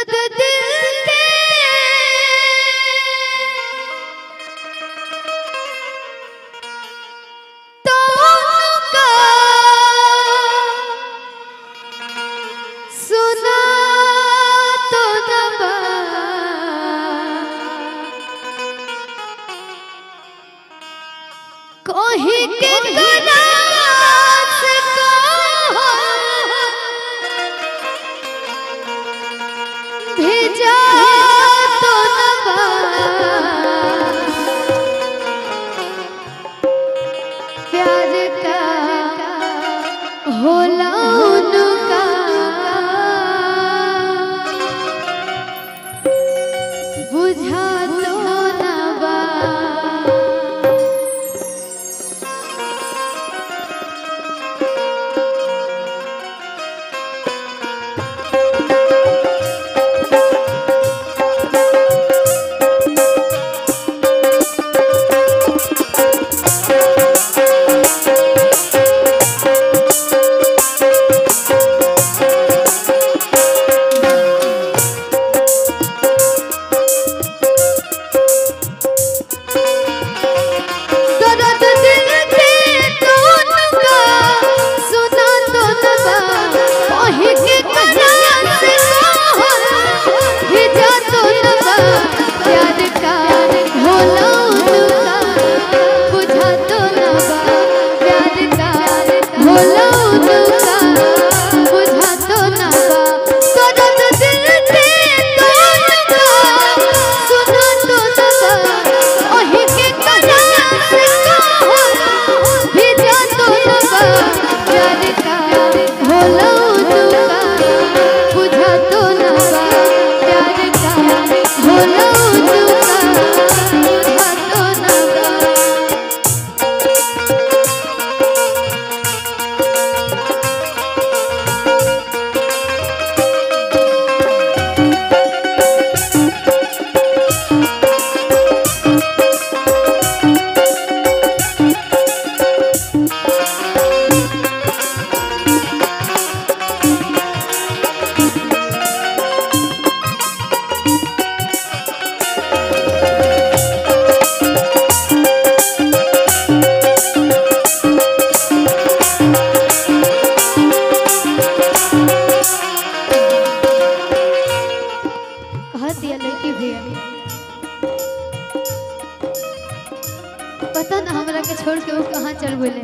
पता ना हमरा के छोड़ के वो कहाँ चल गए।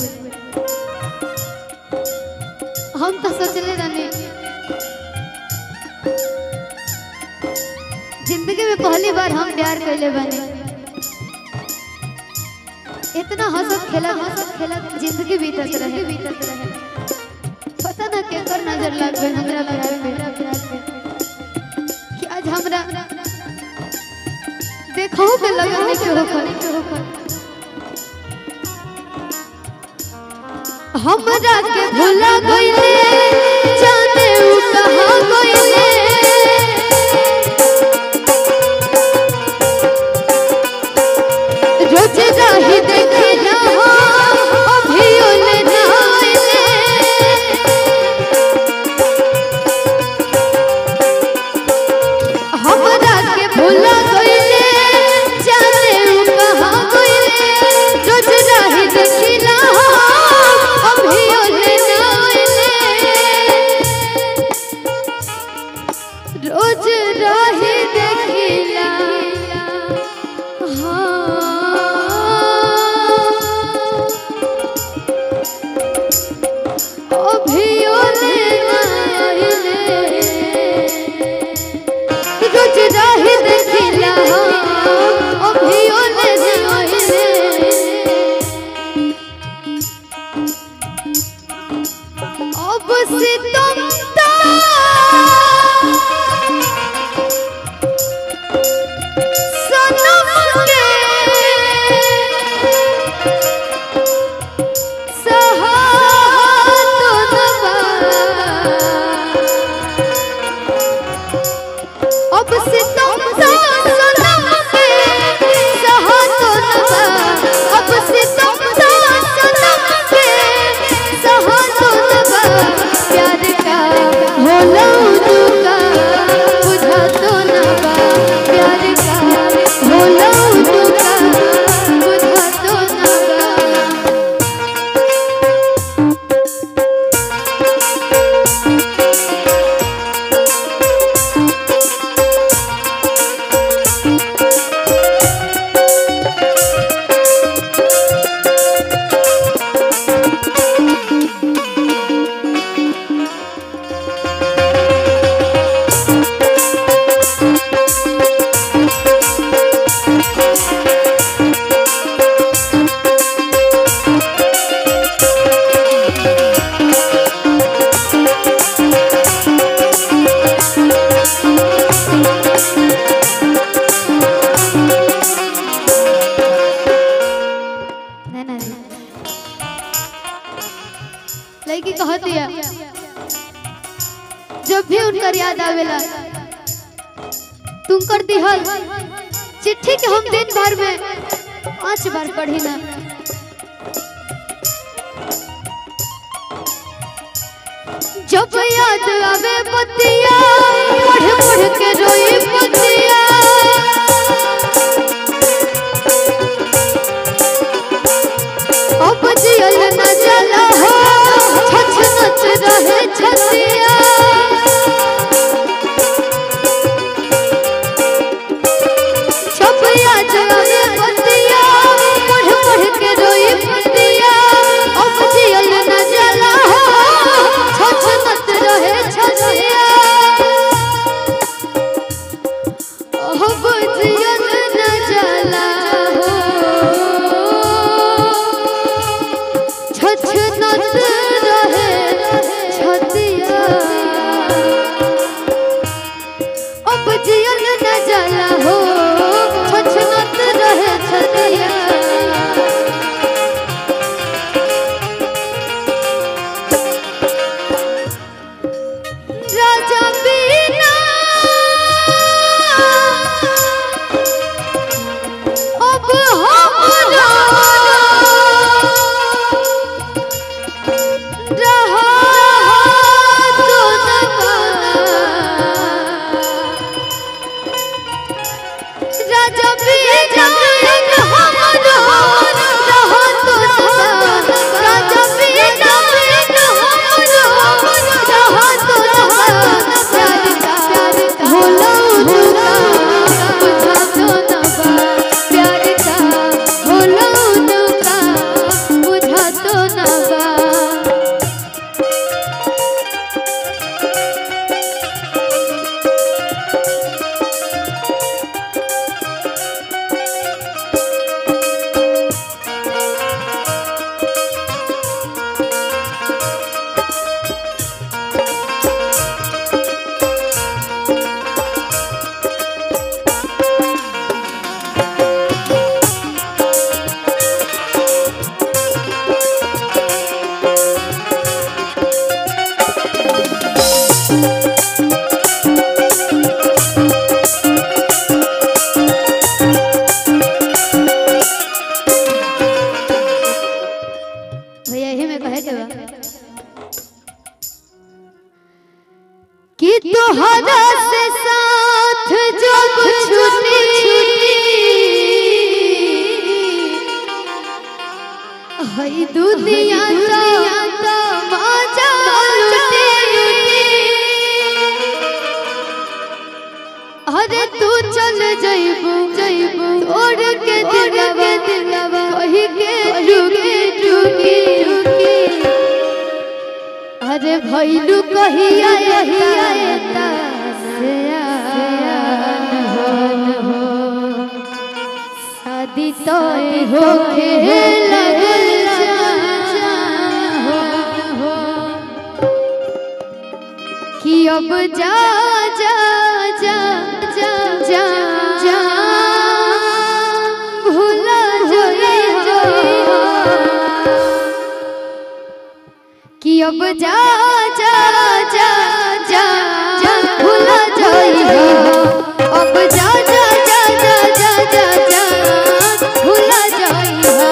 हम तो सोचले रहने जिंदगी में पहली बार हम प्यार कैले बने। इतना हंसत खेलत जिंदगी बीतत रहे। पता ना केकर नजर लग गई हमरा प्यार पे कि आज हमरा देखो के लगने के होकर हमरा के भुला गइले जाने उ कहां गइले। रोज राही देखी ना अभी ओले ना आइले। हमरा के भुला गइले जाने उ कहां गइले। रोज राही देखी ना अभी ओले ना आइले। रोज राही देखिला रोज राही देखिला उनकर याद आवेला। तुम कर दिहल चिट्ठी के हम दिन भर में 5 बार पढ़ी ना। जब याद आवे बतिया पढ़ पढ़ के रोई बतिया। अब जियल न जला हो छछ नच रहे छतिया। जब याद आवे बतिया पढ़ पढ़ के रोई बतिया। अब जियल न जला हो छछ नच रहे छतिया। अब जियल न जला हो छछनत रहे छतिया। अब जियल न जला हो छछनत रहे छतिया। राजा बिना अब हमरा राजा बिना हमरा रहा तो राजा बिना हमरा रहा तो प्यार का भोला उनका बुझा तो ना बा। प्यार का भोला उनका बुझा तो ना बा। कि तोहरा से साथ जब छूटी हई दुनिया तो मजा लूटी। अरे तू चल जइबू तोड़ के दिलवा कही के रुकी। अरे भइलू कहिया शादी तो होके लगल कि अब जा जा जा जा जा जा भूला कि अब जा जा जा जा जा भूला जाई हो। अब जा जा जा जा जा जा जा भूला जाई हो।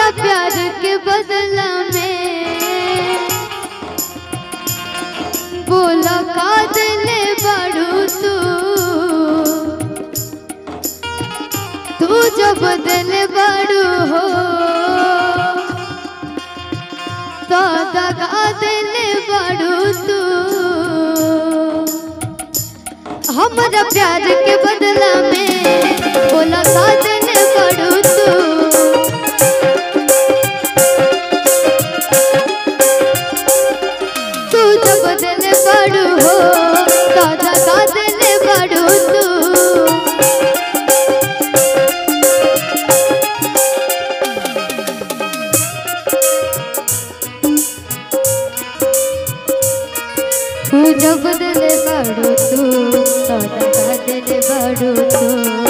हमारा प्यार के बदला में बोला का दिले बड़ू तू जब दिल बड़ू हो तो दगा दिल बड़ू तू हमारा प्यार के बदला में बोला का दिल बड़ू तू जब दिल बड़ू हो तो दगा दिल बड़ू तू जब दिल बड़ू तू तो दगा दिल बड़ू तू।